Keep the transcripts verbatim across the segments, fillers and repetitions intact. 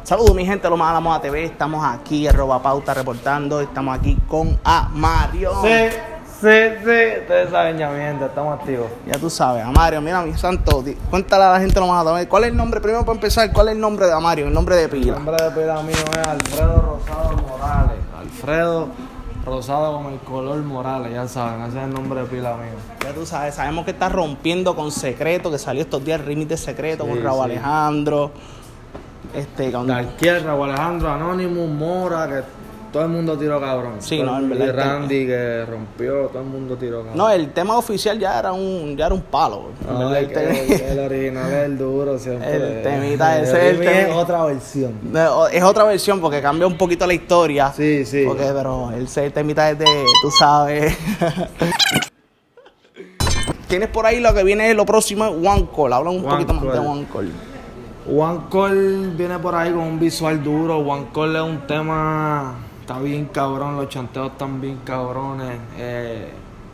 Saludos mi gente, lo más a la moda T V. Estamos aquí en Robapauta reportando. Estamos aquí con Amario. Sí, sí, sí. Ustedes saben ya mi gente, estamos activos. Ya tú sabes, Amario, mira mi santo, cuéntale a la gente lo más a la ¿Cuál es el nombre? Primero para empezar, ¿cuál es el nombre de Amario? El nombre de pila. El nombre de pila mío es Alfredo Rosado Morales. Alfredo Rosado con el color Morales, ya saben, ese es el nombre de pila mío. Ya tú sabes, sabemos que está rompiendo con Secreto, que salió estos días el remix de Secreto Sí, con Raúl sí. Alejandro. Este, con... Darkiel, Raúl Alejandro, Anonymous, Mora, que todo el mundo tiró cabrón. Sí, todo no, el, en verdad. Y Randy que rompió, todo el mundo tiró cabrón. No, el tema oficial ya era un, ya era un palo. En No, verdad, el, el, el, el original es el duro siempre. El temita ese el es el remix tema. es otra versión. Es otra versión porque cambia un poquito la historia. Sí, sí. Porque, pero el el temita es de, tú sabes. Tienes por ahí lo que viene, lo próximo es One Call. Habla un One poquito más Call. de One Call. One Call viene por ahí con un visual duro. One Call es un tema, está bien cabrón, los chanteos están bien cabrones. Eh,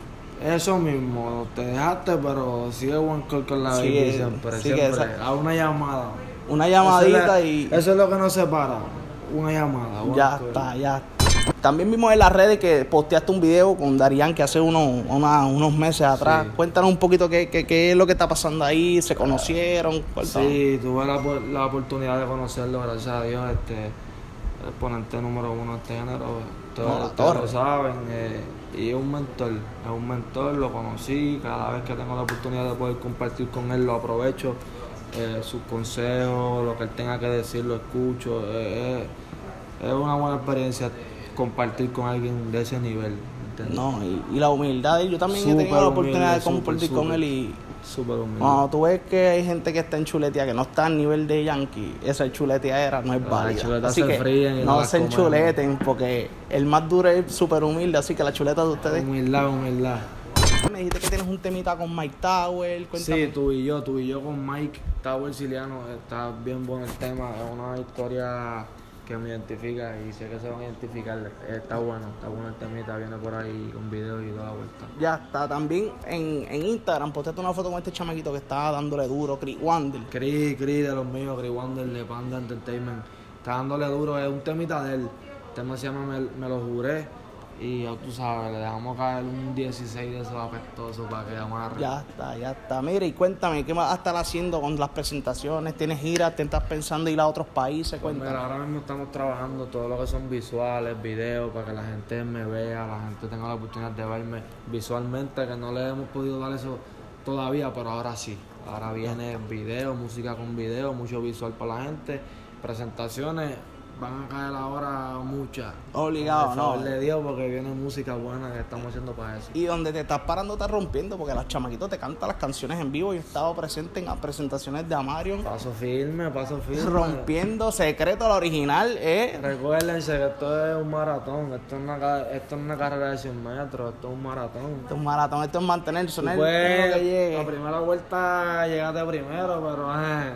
eso mismo, te dejaste, pero sigue One Call con la Sigue, baby siempre, sigue siempre. esa- A una llamada. Una llamadita eso es, y Eso es lo que nos separa, una llamada. One ya Call. está, ya está. También vimos en las redes que posteaste un video con Darían que hace unos, una- unos meses atrás. Sí. Cuéntanos un poquito qué, qué, qué es lo que está pasando ahí. ¿Se conocieron? Cuéntanos. Sí, tuve la, por- la oportunidad de conocerlo, gracias a Dios, este, el exponente número uno de este género, todos, No, la ustedes torre. lo saben, eh, y es un mentor, es un mentor, lo conocí, cada vez que tengo la oportunidad de poder compartir con él lo aprovecho, eh, sus consejos, lo que él tenga que decir lo escucho, eh, eh, es una buena experiencia compartir con alguien de ese nivel, ¿entiendes? No, y, y la humildad. Yo también he Súper tenido la oportunidad humilde, de compartir súper, con él súper. y Súper humilde. cuando tú ves que hay gente que está en chuletea, que no está al nivel de Yankee, esa chuletea era, no es Las válida. chuletas Así se que fríen y no no las se comen. enchuleten porque el más duro es súper humilde, así que la chuleta de ustedes. Humildad, humildad. Me dijiste que tienes un temita con Mike Tower, cuéntame. Sí, tú y yo, tú y yo con Mike Tower Siliano, está bien bueno el tema, es una historia que me identifica y sé que se van a identificar, está bueno, está bueno el temita, viene por ahí con videos y toda la vuelta. Ya está, también en, en Instagram posteaste una foto con este chamaquito que estaba dándole duro, Chris Wander. Cris, Cris de los míos, Cris Wander de Panda Entertainment, está dándole duro, es un temita de él, el tema se llama Me, Me lo juré y ya tú sabes, le dejamos caer un dieciséis de esos apestosos para que amarre. Ya está, ya está. Mira, y cuéntame, ¿qué vas a estar haciendo con las presentaciones? ¿Tienes giras? ¿Te estás pensando ir a otros países? Pues Cuéntame. mira, ahora mismo estamos trabajando todo lo que son visuales, videos, para que la gente me vea, la gente tenga la oportunidad de verme visualmente, que no le hemos podido dar eso todavía, pero ahora sí. Ahora viene video, música con video, mucho visual para la gente, presentaciones, van a caer ahora muchas. Obligado, Por no. favor de Dios, porque viene música buena que estamos haciendo para eso. Y donde te estás parando, estás rompiendo, porque los chamaquitos te cantan las canciones en vivo. Yo he estado presente en las presentaciones de Amarion, Paso firme, paso firme. rompiendo Secreto, la original, ¿eh? Recuérdense que esto es un maratón, esto es una, ca- esto es una carrera de cien metros, esto es un maratón. Esto es un maratón, esto es mantenerse, Tú no es puedes, lo que llegue. la primera vuelta llegaste primero, pero eh,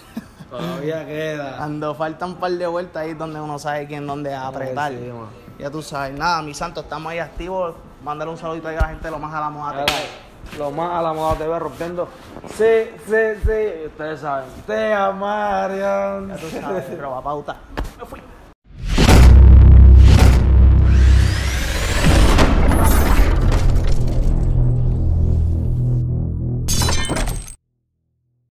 todavía queda. Cuando faltan un par de vueltas ahí es donde uno sabe quién dónde apretar. Ay, sí, man. Ya tú sabes. Nada, mi santo, estamos ahí activos. Mándale un saludito ahí a la gente de lo más a la moda. Ahora, lo más a la moda T V rompiendo. Sí, sí, sí. Ustedes saben. Te amarían. Ya tú sabes, Robapauta.